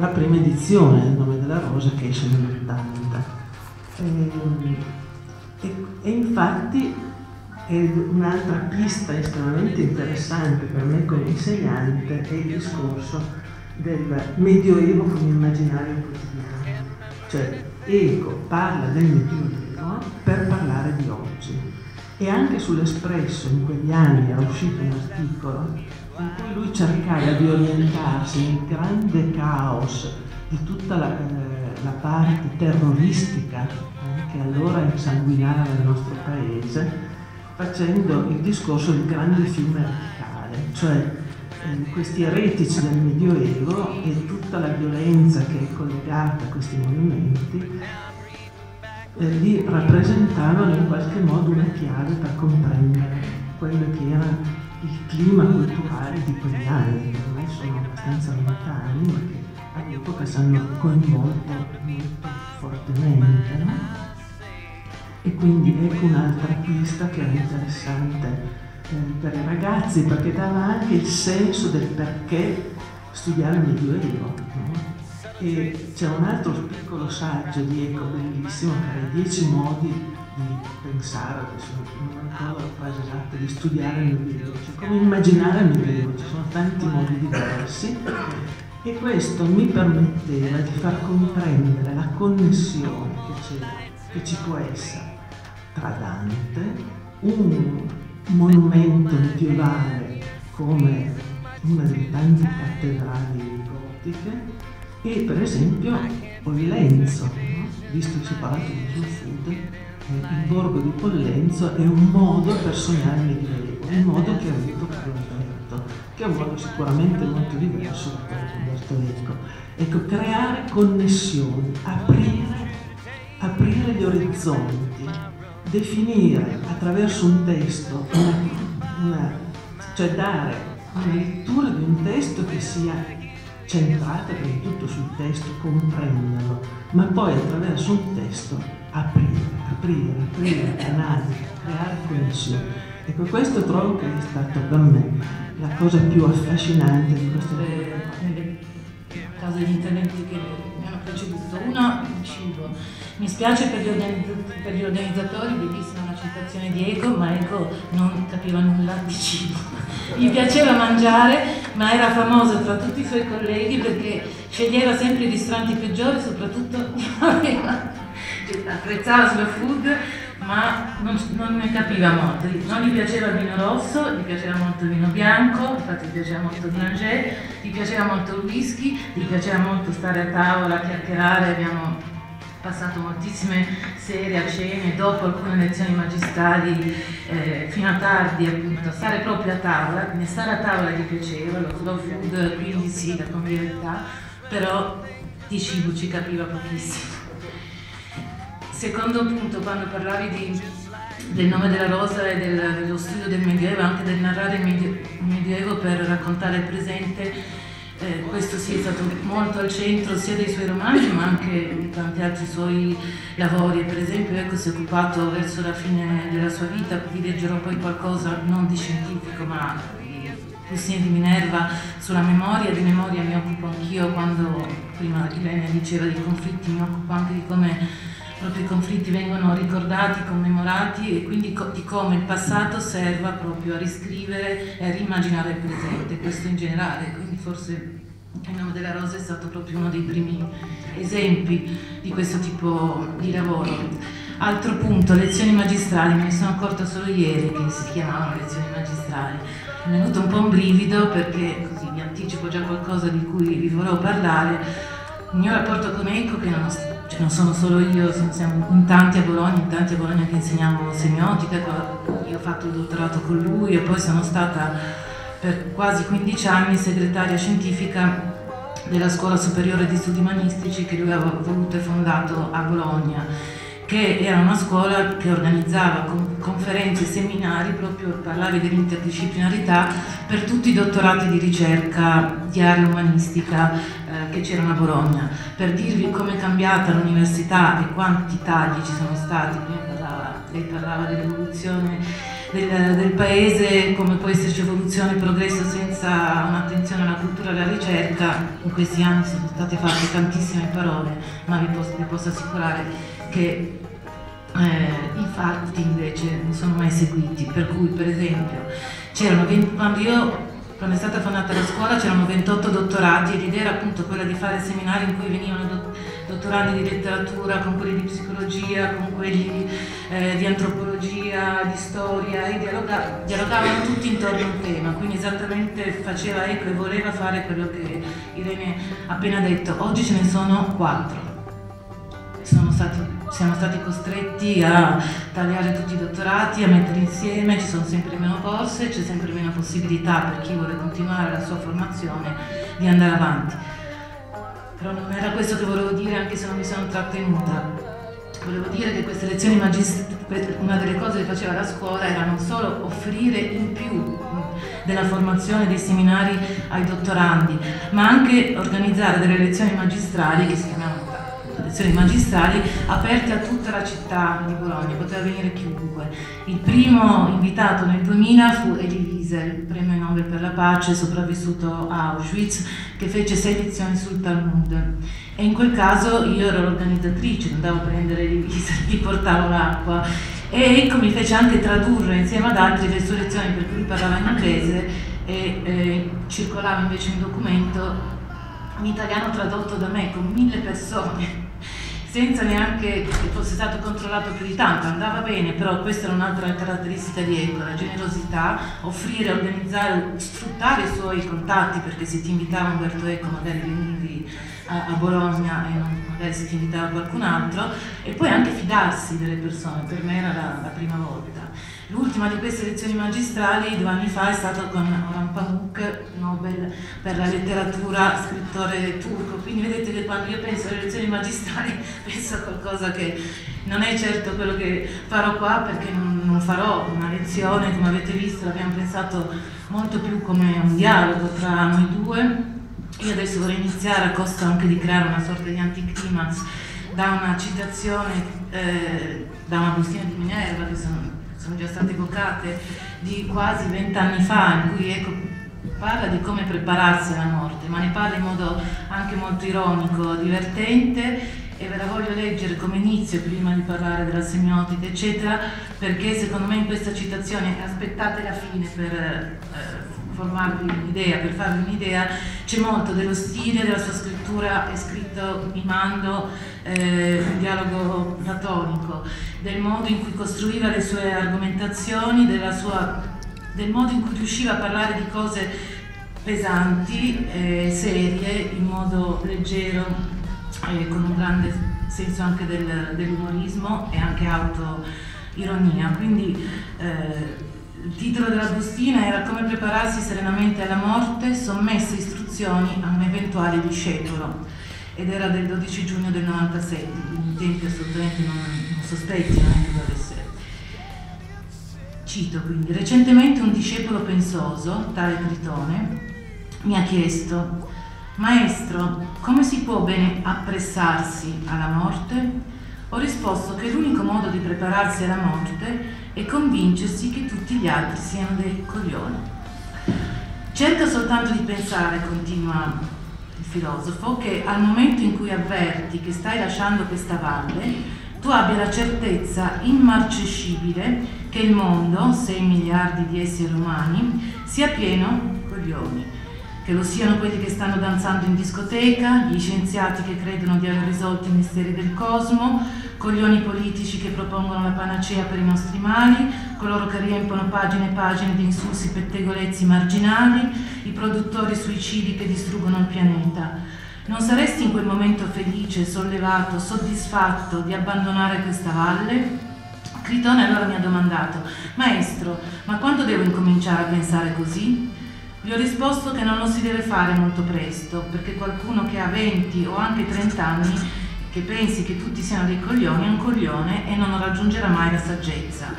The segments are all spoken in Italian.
la prima edizione del Nome della Rosa che esce nell'80. E infatti è un'altra pista estremamente interessante per me come insegnante è il discorso del Medioevo come immaginario quotidiano. Cioè Eco parla del Medioevo per parlare di oggi. E anche sull'Espresso in quegli anni era uscito un articolo in cui lui cercava di orientarsi nel grande caos di tutta la parte terroristica che allora insanguinava il nostro paese, facendo il discorso del grande fiume radicale, cioè questi eretici del Medioevo e tutta la violenza che è collegata a questi movimenti li rappresentavano in qualche modo una chiave per comprendere quello che era il clima culturale di quegli anni, che ormai sono abbastanza lontani, ma che all'epoca ci hanno coinvolto molto fortemente, no? E quindi ecco un'altra pista che era interessante per i ragazzi, perché dava anche il senso del perché studiare il Medioevo, no? E c'è un altro piccolo saggio di Eco bellissimo che era i 10 modi di pensare, adesso non ricordo la frase esatta, di studiare il Medioevo, cioè come immaginare il Medioevo, ci sono tanti modi diversi e questo mi permetteva di far comprendere la connessione che ci può essere tra Dante, un monumento medievale come una delle tante cattedrali gotiche, e per esempio Pollenzo, no? Visto che si parla sul sud, il borgo di Pollenzo è un modo per sognare il Medioevo, un modo che ha avuto Carlo Alberto, che è un modo sicuramente molto diverso da quello di Umberto Eco. Ecco, creare connessioni, aprire gli orizzonti, definire attraverso un testo, cioè dare una lettura di un testo che sia centrata prima di tutto sul testo, comprenderlo, ma poi attraverso un testo aprire canali, creare connessioni. Ecco, questo trovo che è stato per me la cosa più affascinante di questo nelle case di interventi che mi hanno preceduto. Uno, il cibo. Mi spiace per gli organizzatori, bellissima la citazione di Eco, ma Eco non capiva nulla di cibo. Gli piaceva mangiare, ma era famoso tra tutti i suoi colleghi perché sceglieva sempre i ristoranti peggiori, soprattutto apprezzava slow food, ma non ne capiva molto. Non gli piaceva il vino rosso, gli piaceva molto il vino bianco, infatti gli piaceva molto il Granger, gli piaceva molto il whisky, gli piaceva molto stare a tavola, chiacchierare. Abbiamo passato moltissime sere a cene, dopo alcune lezioni magistrali, fino a tardi appunto, stare proprio a tavola, quindi stare a tavola gli piaceva, lo slow food, quindi sì, la convivialità, però di cibo ci capiva pochissimo. Secondo punto, quando parlavi del Nome della Rosa e dello studio del Medioevo, anche del narrare il Medioevo per raccontare il presente, questo sì è stato molto al centro sia dei suoi romanzi ma anche di tanti altri suoi lavori. Per esempio Eco si è occupato verso la fine della sua vita, vi leggerò poi qualcosa non di scientifico ma di Giustine di Minerva sulla memoria. Di memoria mi occupo anch'io, quando prima Ilenia diceva di conflitti, mi occupo anche di come proprio i conflitti vengono ricordati, commemorati e quindi di come il passato serva proprio a riscrivere e a riimmaginare il presente, questo in generale. Quindi forse Il Nome della Rosa è stato proprio uno dei primi esempi di questo tipo di lavoro. Altro punto, lezioni magistrali, me ne sono accorta solo ieri che si chiamavano lezioni magistrali. Mi è venuto un po' un brivido perché, così vi anticipo già qualcosa di cui vi vorrò parlare, il mio rapporto con Eco, che non sono solo io, siamo in tanti a Bologna che insegniamo semiotica. Io ho fatto il dottorato con lui e poi sono stata per quasi 15 anni segretaria scientifica della Scuola Superiore di Studi Umanistici che lui aveva voluto e fondato a Bologna, che era una scuola che organizzava conferenze e seminari, proprio parlavi dell'interdisciplinarità per tutti i dottorati di ricerca di area umanistica che c'erano a Bologna. Per dirvi come è cambiata l'università e quanti tagli ci sono stati, lei parlava dell'evoluzione del paese, come può esserci evoluzione e progresso senza un'attenzione alla cultura e alla ricerca. In questi anni sono state fatte tantissime parole, ma vi posso assicurare che i fatti invece non sono mai seguiti, per cui per esempio quando è stata fondata la scuola c'erano 28 dottorati e l'idea era appunto quella di fare seminari in cui venivano dottorandi di letteratura con quelli di psicologia, con quelli di antropologia, di storia, e dialogavano tutti intorno a un tema, quindi esattamente faceva eco e voleva fare quello che Irene ha appena detto. Oggi ce ne sono 4. Siamo stati costretti a tagliare tutti i dottorati, a mettere insieme, ci sono sempre meno borse, c'è sempre meno possibilità per chi vuole continuare la sua formazione di andare avanti. Però non era questo che volevo dire, anche se non mi sono trattenuta. Volevo dire che queste lezioni magistrali, una delle cose che faceva la scuola era non solo offrire in più della formazione dei seminari ai dottorandi, ma anche organizzare delle lezioni magistrali che si chiamavano lezioni magistrali aperte a tutta la città di Bologna, poteva venire chiunque. Il primo invitato nel 2000 fu Elie Wiesel, il premio Nobel per la pace, sopravvissuto a Auschwitz, che fece 6 lezioni sul Talmud. E in quel caso io ero l'organizzatrice, andavo a prendere Elie Wiesel, gli portavo l'acqua, e ecco, mi fece anche tradurre insieme ad altri le sue lezioni, perché lui parlava in inglese e circolava invece un documento in italiano tradotto da me con 1000 persone, senza neanche che fosse stato controllato più di tanto. Andava bene, però questa era un'altra caratteristica di Eco, la generosità, offrire, organizzare, sfruttare i suoi contatti, perché se ti invitava Umberto Eco magari venivi a Bologna e magari se ti invitava qualcun altro, e poi anche fidarsi delle persone. Per me era la prima volta. L'ultima di queste lezioni magistrali 2 anni fa è stata con Orhan Pamuk, Nobel per la letteratura, scrittore turco. Quindi vedete che quando io penso alle lezioni magistrali penso a qualcosa che non è certo quello che farò qua, perché non farò una lezione, come avete visto l'abbiamo pensato molto più come un dialogo tra noi due. Io adesso vorrei iniziare, a costo anche di creare una sorta di anticlimax, da una citazione da una bustina di Minerva, che sono già state evocate, di quasi 20 anni fa, in cui Eco parla di come prepararsi alla morte, ma ne parla in modo anche molto ironico, divertente, e ve la voglio leggere come inizio prima di parlare della semiotica eccetera, perché secondo me in questa citazione, aspettate la fine per formarvi un'idea, per farvi un'idea, c'è molto dello stile della sua scrittura, è scritto mimando un dialogo platonico, del modo in cui costruiva le sue argomentazioni, del modo in cui riusciva a parlare di cose pesanti, serie, in modo leggero, con un grande senso anche dell'umorismo e anche autoironia. Quindi il titolo della bustina era Come prepararsi serenamente alla morte, sommesse istruzioni a un eventuale discepolo, ed era del 12 giugno del 97, quindi i tempi assolutamente non sospetti, non è che dovesse. Cito quindi: recentemente un discepolo pensoso, tale Critone, mi ha chiesto: Maestro, come si può bene appressarsi alla morte? Ho risposto che l'unico modo di prepararsi alla morte è convincersi che tutti gli altri siano dei coglioni. Cerca soltanto di pensare, continua il filosofo, che al momento in cui avverti che stai lasciando questa valle, tu abbia la certezza immarcescibile che il mondo, 6 miliardi di esseri umani, sia pieno di coglioni. Che lo siano quelli che stanno danzando in discoteca, gli scienziati che credono di aver risolto i misteri del cosmo, coglioni politici che propongono la panacea per i nostri mali, coloro che riempiono pagine e pagine di insulsi pettegolezzi marginali, i produttori suicidi che distruggono il pianeta. Non saresti in quel momento felice, sollevato, soddisfatto di abbandonare questa valle? Critone allora mi ha domandato: Maestro, ma quando devo incominciare a pensare così? Gli ho risposto che non lo si deve fare molto presto, perché qualcuno che ha 20 o anche 30 anni che pensi che tutti siano dei coglioni è un coglione e non raggiungerà mai la saggezza.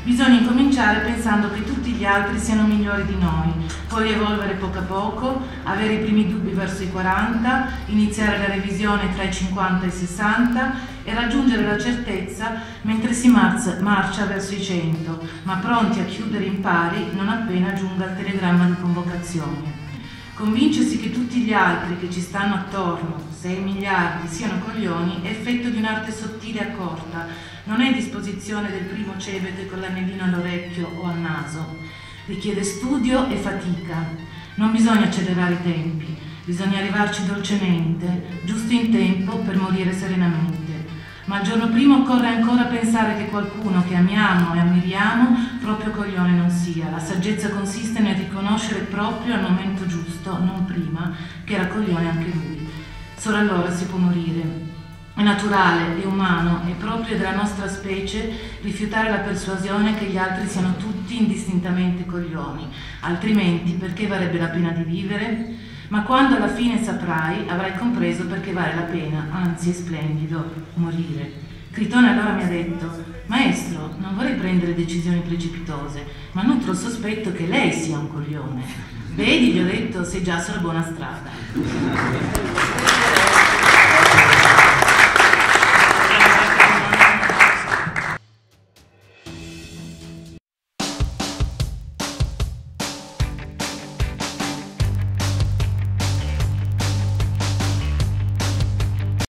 Bisogna incominciare pensando che tutti gli altri siano migliori di noi, poi evolvere poco a poco, avere i primi dubbi verso i 40, iniziare la revisione tra i 50 e i 60 e raggiungere la certezza mentre si marcia verso i 100, ma pronti a chiudere in pari non appena giunga il telegramma di convocazione. Convincersi che tutti gli altri che ci stanno attorno, 6 miliardi, siano coglioni è effetto di un'arte sottile e accorta, non è disposizione del primo cebete con l'anellino all'orecchio o al naso. Richiede studio e fatica. Non bisogna accelerare i tempi, bisogna arrivarci dolcemente, giusto in tempo per morire serenamente. Ma il giorno prima occorre ancora pensare che qualcuno che amiamo e ammiriamo proprio coglione non sia. La saggezza consiste nel riconoscere proprio al momento giusto, non prima, che era coglione anche lui. Solo allora si può morire. È naturale, è umano, è proprio della nostra specie rifiutare la persuasione che gli altri siano tutti indistintamente coglioni, altrimenti perché varrebbe la pena di vivere? Ma quando alla fine saprai, avrai compreso perché vale la pena, anzi è splendido, morire. Critone allora mi ha detto: maestro, non vorrei prendere decisioni precipitose, ma nutro il sospetto che lei sia un coglione. Vedi, gli ho detto, sei già sulla buona strada.